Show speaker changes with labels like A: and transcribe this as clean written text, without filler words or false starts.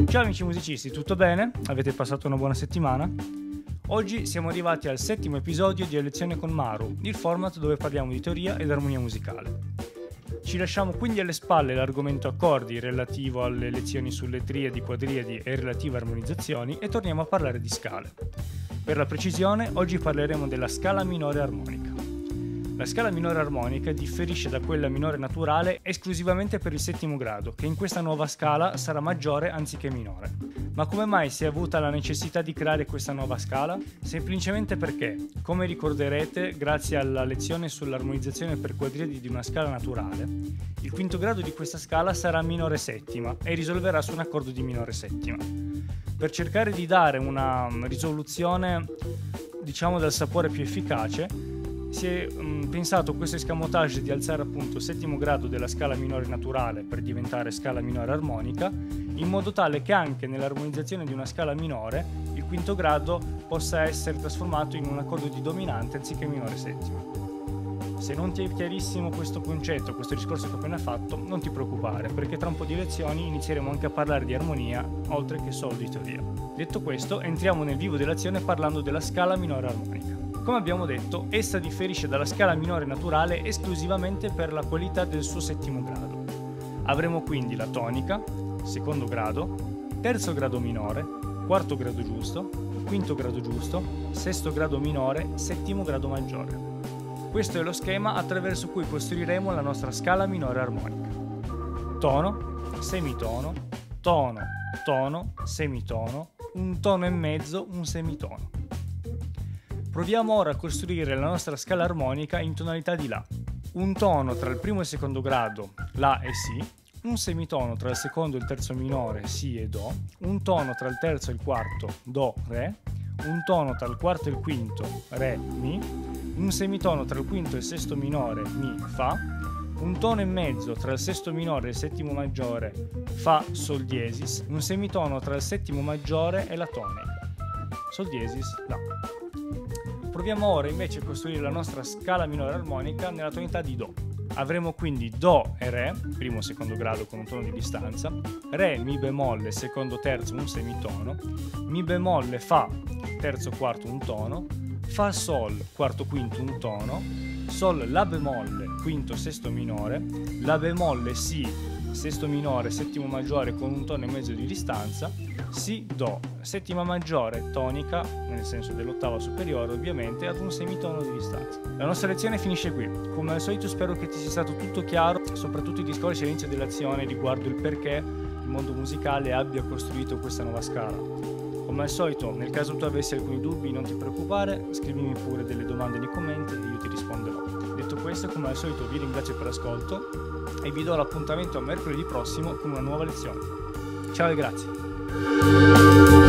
A: Ciao amici musicisti, tutto bene? Avete passato una buona settimana? Oggi siamo arrivati al 7° episodio di A Lezione con Maru, il format dove parliamo di teoria ed armonia musicale. Ci lasciamo quindi alle spalle l'argomento accordi relativo alle lezioni sulle triadi, quadriadi e relative armonizzazioni e torniamo a parlare di scale. Per la precisione, oggi parleremo della scala minore armonica. La scala minore armonica differisce da quella minore naturale esclusivamente per il 7° grado, che in questa nuova scala sarà maggiore anziché minore. Ma come mai si è avuta la necessità di creare questa nuova scala? Semplicemente perché, come ricorderete, grazie alla lezione sull'armonizzazione per quadriadi di una scala naturale, il 5° grado di questa scala sarà minore settima e risolverà su un accordo di minore settima. Per cercare di dare una risoluzione, diciamo, dal sapore più efficace, si è pensato questo escamotage di alzare appunto il 7° grado della scala minore naturale per diventare scala minore armonica, in modo tale che anche nell'armonizzazione di una scala minore il 5° grado possa essere trasformato in un accordo di dominante anziché minore settima. Se non ti è chiarissimo questo concetto, questo discorso che ho appena fatto, non ti preoccupare, perché tra un po' di lezioni inizieremo anche a parlare di armonia, oltre che solo di teoria. Detto questo, entriamo nel vivo dell'azione parlando della scala minore armonica. Come abbiamo detto, essa differisce dalla scala minore naturale esclusivamente per la qualità del suo 7° grado. Avremo quindi la tonica, 2° grado, 3° grado minore, 4° grado giusto, 5° grado giusto, 6° grado minore, 7° grado maggiore. Questo è lo schema attraverso cui costruiremo la nostra scala minore armonica. Tono, semitono, tono, tono, semitono, un tono e mezzo, un semitono. Proviamo ora a costruire la nostra scala armonica in tonalità di La. Un tono tra il 1° e il 2° grado, La e Si, un semitono tra il 2° e il 3° minore, Si e Do, un tono tra il 3° e il 4°, Do, Re, un tono tra il 4° e il 5°, Re, Mi, un semitono tra il 5° e il 6° minore, Mi, Fa, un tono e mezzo tra il 6° minore e il 7° maggiore, Fa, Sol diesis, un semitono tra il 7° maggiore e la tonica, Sol diesis, La. Proviamo ora invece a costruire la nostra scala minore armonica nella tonalità di Do. Avremo quindi Do e Re, 1° e 2° grado con un tono di distanza, Re, Mi bemolle, 2°, 3°, un semitono, Mi bemolle, Fa, 3°, 4°, un tono, Fa, Sol, 4°, 5°, un tono, Sol, La bemolle, 5°, 6° minore, La bemolle, Si, 6° minore, 7° maggiore con un tono e mezzo di distanza, Si, Do, 7ª maggiore, tonica, nel senso dell'ottava superiore ovviamente, ad un semitono di distanza. La nostra lezione finisce qui. Come al solito spero che ti sia stato tutto chiaro, soprattutto i discorsi all'inizio dell'azione riguardo il perché il mondo musicale abbia costruito questa nuova scala. Come al solito, nel caso tu avessi alcuni dubbi, non ti preoccupare, scrivimi pure delle domande nei commenti e io ti risponderò. Detto questo, come al solito vi ringrazio per l'ascolto e vi do l'appuntamento a mercoledì prossimo con una nuova lezione. Ciao e grazie!